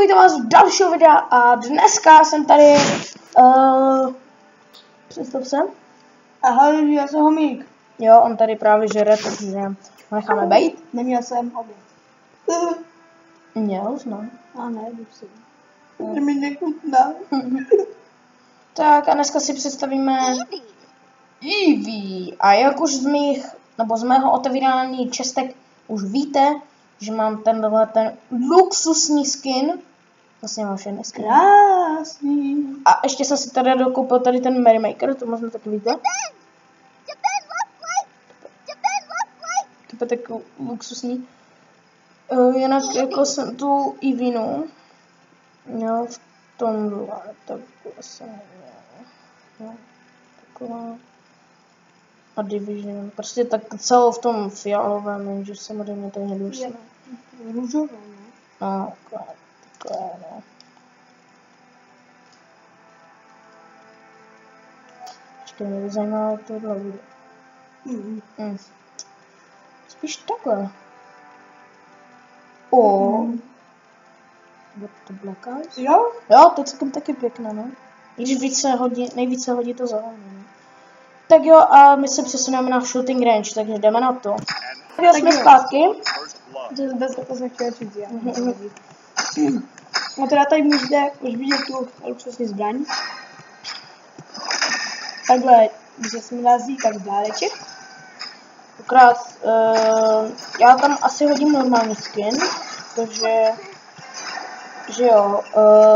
vítám vás v dalšího videa a dneska jsem tady, představ se. Ahoj, já jsem Homík. Jo, on tady právě žere, takže ho necháme bejt. Neměl jsem oběd. Měl už, no. A ne, musím. To mi nechutná. Tak a dneska si představíme Eevee. A jak už z mého otevírání čestek už víte, že mám ten luxusní skin. Vlastně mám všechny skiny. Krásný. A ještě jsem si tady dokoupil tady ten Merrymaker, to možná taky víte. To je takový luxusní. Jinak jako jsem tu Eevee měl v tomhle, takhle jsem měl. Taková. A Division, prostě tak celou v tom fialovém, jenže samozřejmě to je nedůsledné. Růžové, ne? No, takové, no. Počkej, mě by zajímalo, jak tohle bude. Spíš takhle. Bude to Black Eyes? Jo? Jo, to je celkem taky pěkné, no. Když nejvíce hodí to zelené, no. Tak jo, a my se přesuneme na shooting range, takže jdeme na to. Tak jo, jsme zpátky. To jsem chtěla říct, já. No teda tady můžete už vidět tu luxusní zbraň. Takhle, když se mrazí, tak dáleček. Akorát, já tam asi hodím normální skin, protože, že jo,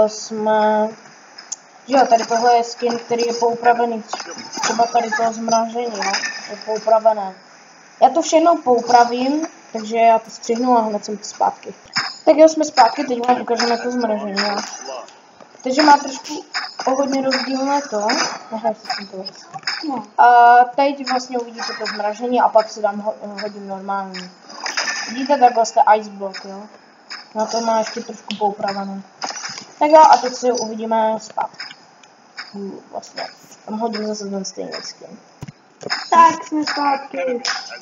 tady tohle je skin, který je poupravený, třeba tady to zmražení, no, je poupravené. Já to všechno poupravím, takže já to střihnu a hned jsem zpátky. Tak jo, jsme zpátky, teď vám ukážeme to zmražení, no. Takže má trošku o hodně rozdílné to, nechaj si s tím to. No. A teď vlastně uvidíte to zmražení a pak si dám hodím normální. Vidíte, takhle jste ice block, jo. Na to má ještě trošku poupravené. Tak jo, a teď si uvidíme zpátky. Vlastně, tam hodím zase ten stejný skin. Tak jsme zpátky.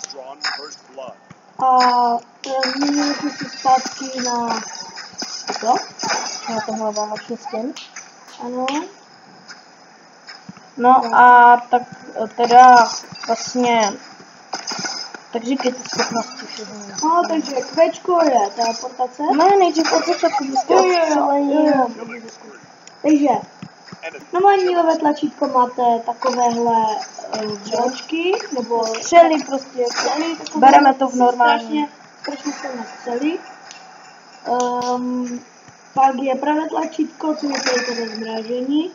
A změnili jsme si zpátky na to. Na tohle vánoční skin. Ano. No a tak teda vlastně, tak říkejte schopnosti všechny. No, takže kvečko je teleportace. Ne, nejdřív od začátku byste odstřelení. Takže normální levé tlačítko máte takovéhle břelečky, nebo Střely prostě, střely, bereme to v normální. Strašně silné střely. Pak je pravé tlačítko, co je to zmražení.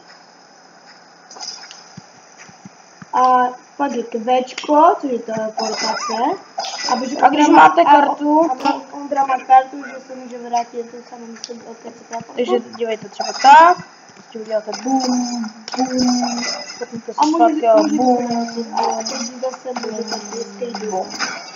A pak je kvéčko, což je teleportace. A když máte kartu, Ondra má kartu, že se může vrátit, to se nemusí odkrat. takže dívejte třeba tak, prostě uděláte boom, boom, potom A se zpátky a boom, a teď zase můžete boom.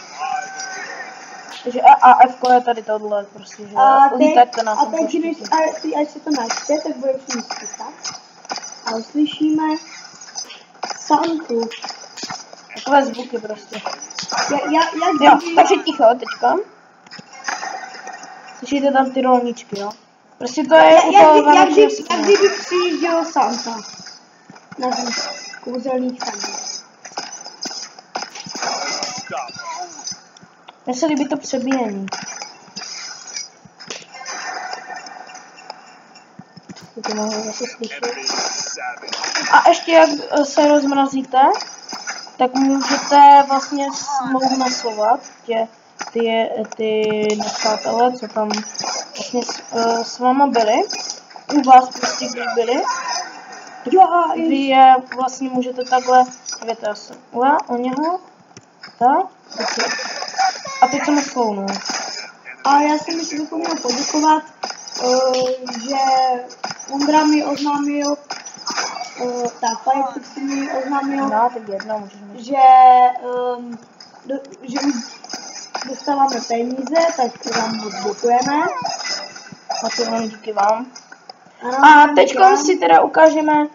Takže a F je tady tohle, prostě, že lítáte na tom poštíti. Až se to načte, tak bude všichni slyšet. A uslyšíme Santu. Takové zvuky prostě. Jo, takže ticho teďka. Slyšíte tam ty rolničky, jo? Prostě to je upalované. Jak kdyby přijížděl Santa. Na kouzelných Santa. Mně se líbí to přebíjení. To mohu zase slyšet. A ještě jak se rozmrazíte, tak můžete vlastně smougnesovat ty nepřátelé, co tam vlastně s váma byli. U vás prostě když byli. Vy je vlastně můžete takhle, dívejte, já jsem u něho. Tak, a teď jsem sklounul. A já jsem mi zapomněl poděkovat, že Ondra mi oznámil, Firepixy mi oznámil, no, tak jedno, můžeš mít. že dostáváme peníze, tak vám moc děkujeme. A to vám díky vám. Ano, A teďkom si teda ukážeme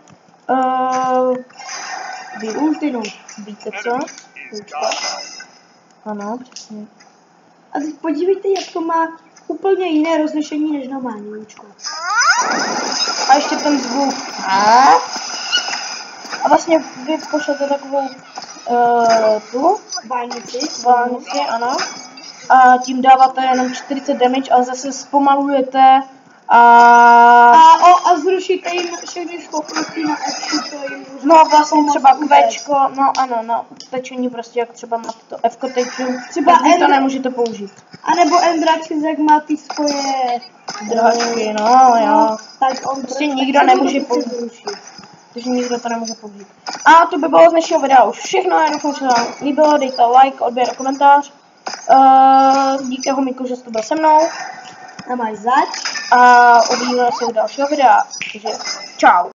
Ultinu. Víte co? Ano, přesně. A teď podívejte, jak to má úplně jiné rozlišení než normální Lučko. A ještě ten zvuk. A vlastně vy pošlete takovou tu válnici, ano. A tím dáváte jenom 40 damage, ale zase zpomalujete A zrušíte jim všechny schopnosti na F, to jim no vlastně třeba Qčko, no ano, no, tečení prostě jak třeba máte to Fko teču, třeba tak vy to nemůžete použít. A nebo Endračizek má ty svoje Drhačky, no jo. Tak on Prostě nikdo nemůže použít. Takže nikdo to nemůže použít. A to by bylo z dnešního videa už všechno, já doufám, že se vám líbilo, dejte like, odběr a komentář. Díky Homíku, že jste byl se mnou. A máš zač. A uvidíme se u dalšího videa. Takže čau.